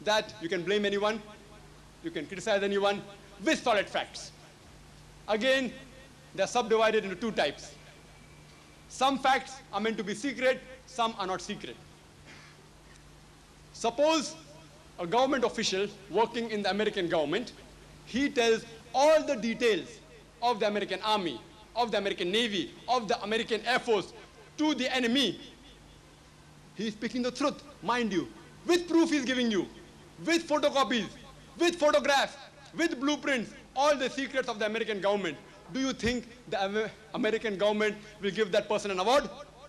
that you can blame anyone, you can criticize anyone with solid facts. Again, they're subdivided into two types. Some facts are meant to be secret, some are not secret. Suppose a government official working in the American government, he tells all the details of the American Army, of the American Navy, of the American Air Force to the enemy. He is speaking the truth, mind you, with proof he's giving you, with photocopies, with photographs, with blueprints, all the secrets of the American government. Do you think the American government will give that person an award?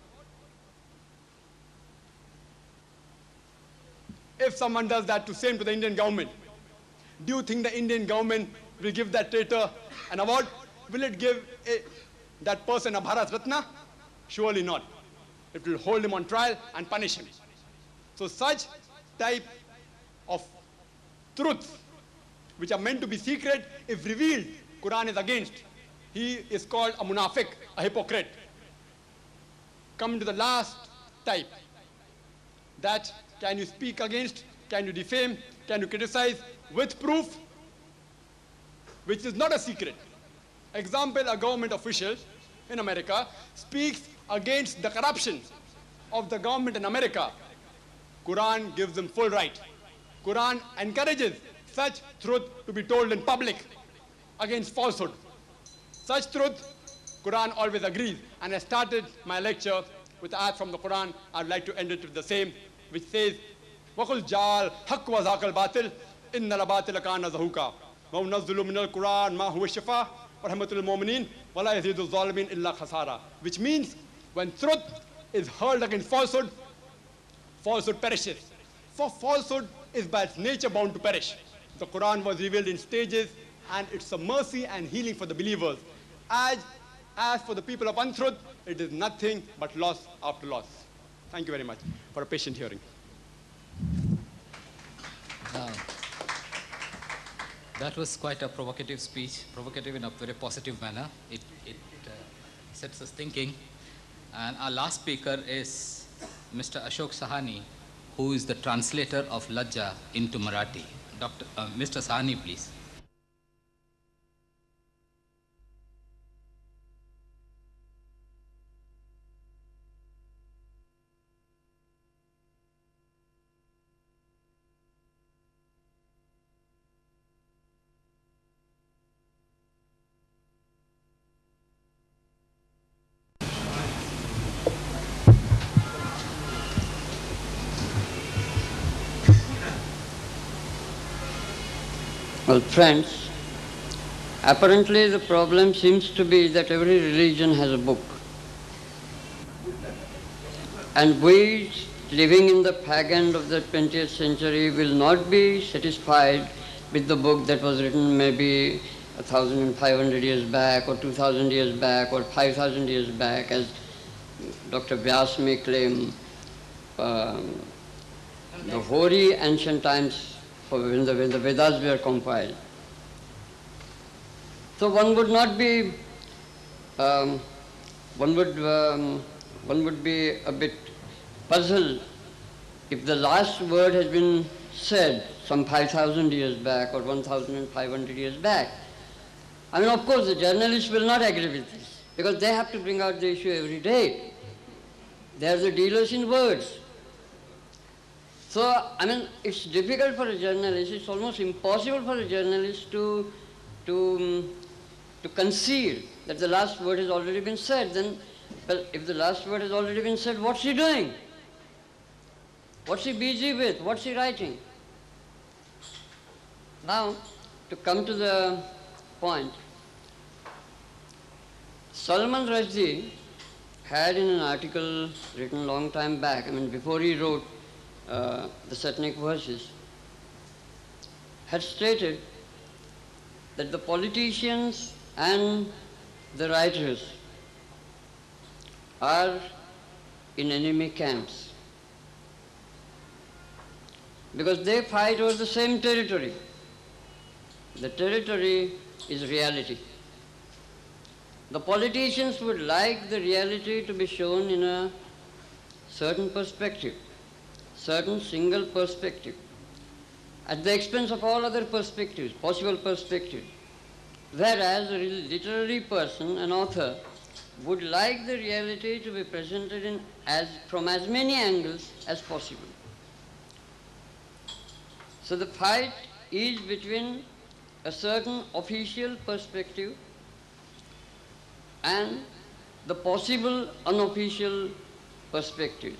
If someone does that to same to the Indian government, do you think the Indian government will give that traitor an award? Will it give that person a Bharat Ratna? Surely not. It will hold him on trial and punish him. So such type of truths which are meant to be secret, if revealed, Quran is against. He is called a munafiq, a hypocrite. Coming to the last type, that can you speak against, can you defame, can you criticize with proof, which is not a secret. Example, a government official in America speaks against the corruption of the government in America. Quran gives them full right. Quran encourages such truth to be told in public against falsehood. Such truth, Quran always agrees. And I started my lecture with an ayat from the Quran. I'd like to end it with the same, which says, وَقُلْ جَعَلْ حَقُّ وَزَاقَ الْبَاطِلِ إِنَّ الْبَاطِلَ كَانَ زَهُوقًا وَنَزِّلُ مِنَ الْقُرْآنِ مَا هُوَ الشِّفَاءُ وَرَحْمَةُ لِلْمُؤْمِنِينَ وَلَا يَزِيدُ الظَّالِمِينَ إِلَّا خَسَارًا. Which means, when truth is hurled against falsehood, falsehood perishes. For falsehood is by its nature bound to perish. The Quran was revealed in stages, and it's a mercy and healing for the believers. As for the people of untruth, it is nothing but loss after loss. Thank you very much for a patient hearing. That was quite a provocative speech, provocative in a very positive manner. It sets us thinking. And our last speaker is Mr. Ashok Sahani, who is the translator of Lajja into Marathi. Mr. Sahani, please. Well, friends, apparently the problem seems to be that every religion has a book. And we, living in the pagan of the 20th century, will not be satisfied with the book that was written maybe 1,500 years back, or 2,000 years back, or 5,000 years back, as Dr. Vyas may claim, the hoary ancient times when the Vedas were compiled. So one would not be, one would be a bit puzzled if the last word has been said some 5,000 years back or 1,500 years back. I mean, of course, the journalists will not agree with this because they have to bring out the issue every day. They are the dealers in words. So, I mean, it's difficult for a journalist, it's almost impossible for a journalist to conceive that the last word has already been said. Then, well, if the last word has already been said, what's he doing? What's he busy with? What's he writing? Now, to come to the point, Salman Rushdie had in an article written a long time back, I mean, before he wrote the Satanic Verses, had stated that the politicians and the writers are in enemy camps because they fight over the same territory. The territory is reality. The politicians would like the reality to be shown in a certain perspective, certain single perspective. at the expense of all other perspectives, possible perspectives. Whereas a literary person, an author, would like the reality to be presented from as many angles as possible. So the fight is between a certain official perspective and the possible unofficial perspectives.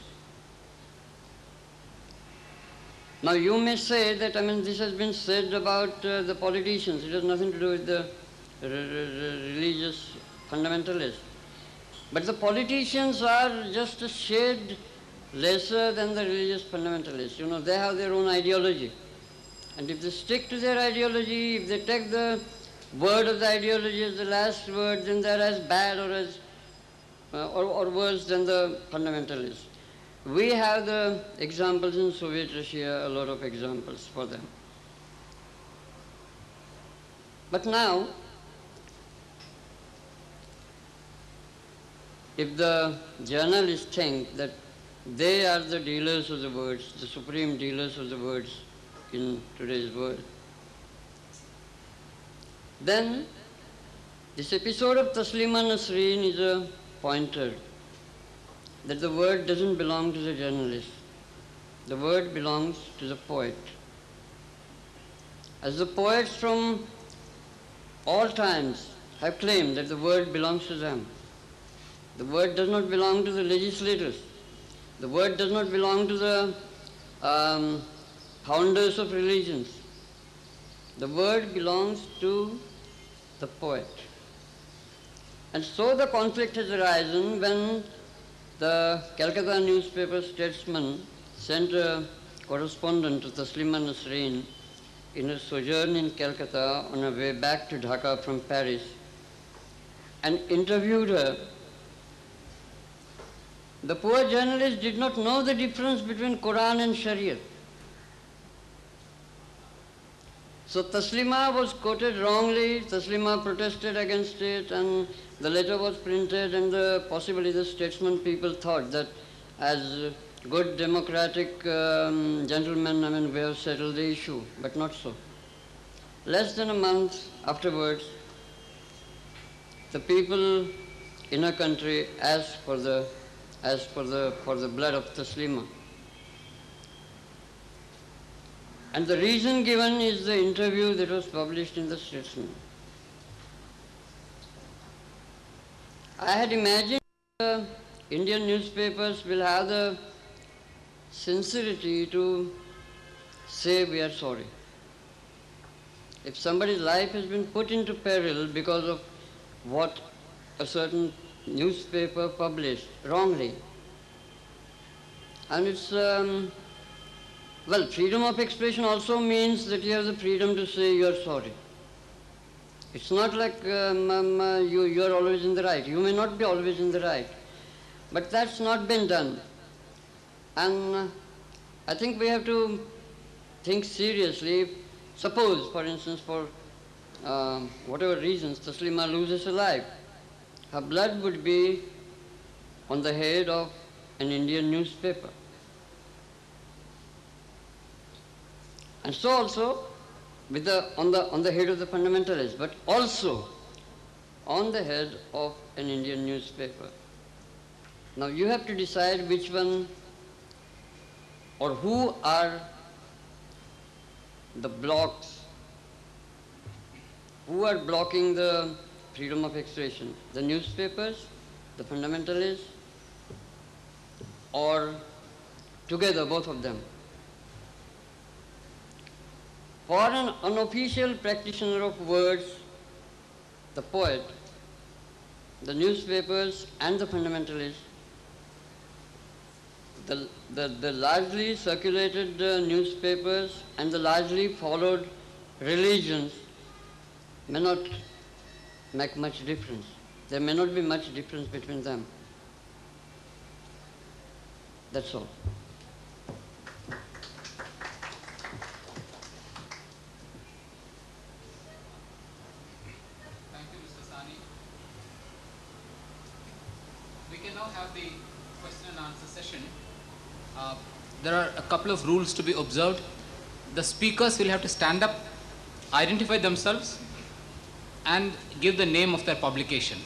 Now you may say that, this has been said about the politicians. It has nothing to do with the religious fundamentalists. But the politicians are just a shade lesser than the religious fundamentalists. You know, they have their own ideology. And if they stick to their ideology, if they take the word of the ideology as the last word, then they're as bad or worse than the fundamentalists. We have the examples in Soviet Russia, a lot of examples for them. But now, if the journalists think that they are the dealers of the words, the supreme dealers of the words in today's world, then this episode of Taslima Nasreen is a pointer that the word doesn't belong to the journalist. The word belongs to the poet. As the poets from all times have claimed that the word belongs to them, the word does not belong to the legislators. The word does not belong to the founders of religions. The word belongs to the poet. And so the conflict has arisen when the Calcutta newspaper Statesman sent a correspondent to Taslima Nasreen in her sojourn in Calcutta on her way back to Dhaka from Paris and interviewed her. The poor journalist did not know the difference between Quran and Sharia. So Taslima was quoted wrongly, Taslima protested against it, and the letter was printed, and possibly the Statesman people thought that as good democratic gentlemen, we have settled the issue, but not so. Less than a month afterwards, the people in a country asked for the blood of Taslima. And the reason given is the interview that was published in the Statesman. I had imagined the Indian newspapers will have the sincerity to say we are sorry. If somebody's life has been put into peril because of what a certain newspaper published wrongly, and it's freedom of expression also means that you have the freedom to say you are sorry. It's not like you are always in the right. You may not be always in the right. But that's not been done. And I think we have to think seriously. Suppose, for instance, for whatever reasons, Taslima loses her life. Her blood would be on the head of an Indian newspaper. And so also on the head of the fundamentalists, but also on the head of an Indian newspaper. Now you have to decide which one or who are the blocks, who are blocking the freedom of expression, the newspapers, the fundamentalists, or together, both of them. For an unofficial practitioner of words, the poet, the newspapers and the fundamentalists, the largely circulated newspapers and the largely followed religions may not make much difference. There may not be much difference between them. That's all. Thank you, Mr. Sani. We can now have the question and answer session. There are a couple of rules to be observed. the speakers will have to stand up, identify themselves, and give the name of their publication.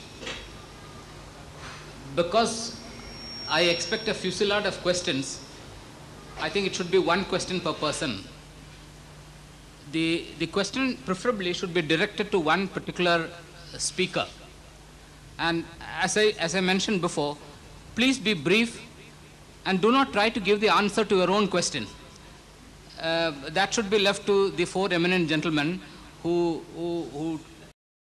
Because I expect a fusillade of questions, I think it should be one question per person. The question preferably should be directed to one particular speaker. And as I mentioned before, please be brief and do not try to give the answer to your own question. That should be left to the four eminent gentlemen who